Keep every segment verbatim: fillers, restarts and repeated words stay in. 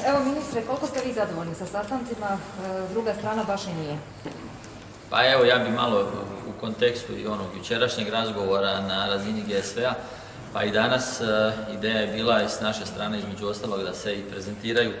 Evo ministre, koliko ste vi zadovoljni sa sastancima, druga strana baš i nije? Pa evo, ja bi malo u kontekstu i onog jučerašnjeg razgovora na razini G S V-a, pa i danas ideja je bila i s naše strane između ostalog da se i prezentiraju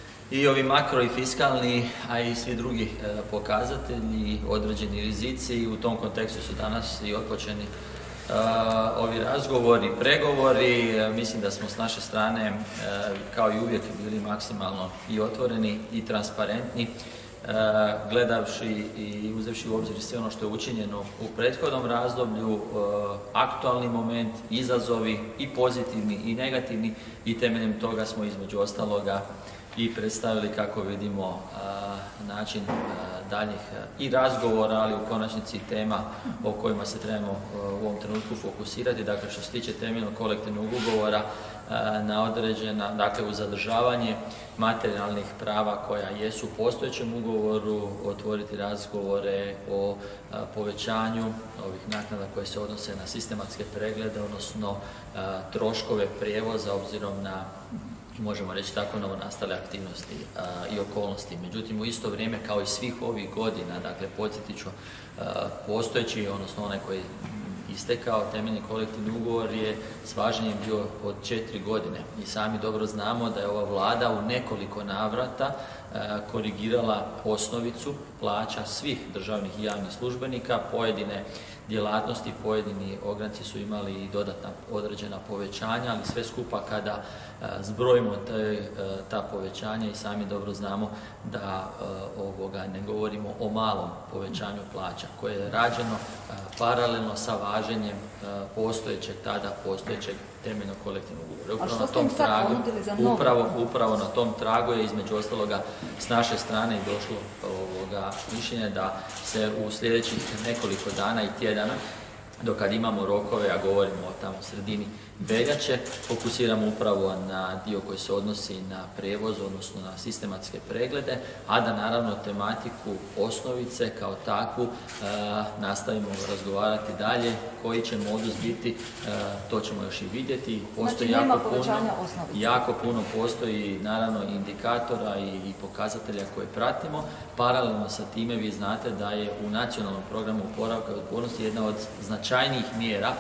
i ovi makro i fiskalni, a i svi drugi pokazatelji, određeni rizici i u tom kontekstu su danas i otpočeni Uh, ovi razgovori, pregovori. Mislim da smo s naše strane, uh, kao i uvijek, bili maksimalno i otvoreni i transparentni, uh, gledavši i uzevši u obzir sve ono što je učinjeno u prethodnom razdoblju, uh, aktualni moment, izazovi i pozitivni i negativni, i temeljem toga smo između ostaloga i predstavili kako vidimo uh, način uh, daljnjih uh, i razgovora, ali u konačnici tema o kojima se trebamo uh, u ovom trenutku fokusirati. Dakle, što se tiče temeljnog kolektivnog ugovora, uh, na određena, dakle u zadržavanje materijalnih prava koja jesu u postojećem ugovoru, otvoriti razgovore o uh, povećanju ovih naknada koje se odnose na sistematske preglede, odnosno uh, troškove prijevoza obzirom na, možemo reći tako, novonastale aktivnosti a, i okolnosti. Međutim, u isto vrijeme, kao i svih ovih godina, dakle, podsjetit ću, postojeći, odnosno onaj koji je istekao, temeljni kolektivni ugovor je s važenjem bio od četiri godine. I sami dobro znamo da je ova Vlada u nekoliko navrata a, korigirala osnovicu plaća svih državnih i javnih službenika. Pojedine djelatnosti, pojedini ogranci su imali i dodatna određena povećanja, ali sve skupa kada zbrojimo te, ta povećanja, i sami dobro znamo da ovoga ne govorimo o malom povećanju plaća koje je rađeno paralelno sa važenjem postojećeg, tada postojećeg temeljnog kolektivnog ugovora. Upravo na tom tragu, upravo, upravo na tom tragu je između ostaloga s naše strane i došlo ovoga mišljenje da se u sljedećih nekoliko dana i tjedana, do kad imamo rokove, a govorimo o tamo sredini veljače, fokusiramo upravo na dio koji se odnosi na prijevoz, odnosno na sistematske preglede, a da naravno tematiku osnovice kao takvu e, nastavimo razgovarati dalje. Koji će modus biti, e, to ćemo još i vidjeti. Postoji znači, jako puno, jako puno postoji naravno indikatora i, i pokazatelja koje pratimo. Paralelno sa time vi znate da je u nacionalnom programu oporavka i otpornosti jedna od značajnijih mjera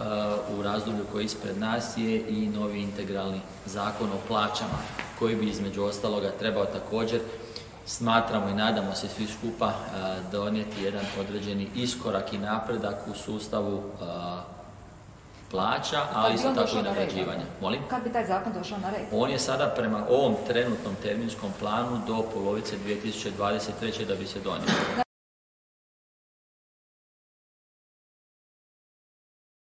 u razdoblju koji ispred nas je i novi integralni zakon o plaćama, koji bi između ostaloga trebao također, smatramo i nadamo se svi skupa, donijeti jedan određeni iskorak i napredak u sustavu plaća, ali isto tako i nagrađivanja. Molim? Kad bi taj zakon došao na red? On je sada prema ovom trenutnom terminskom planu do polovice dvije tisuće dvadeset treće da bi se donio.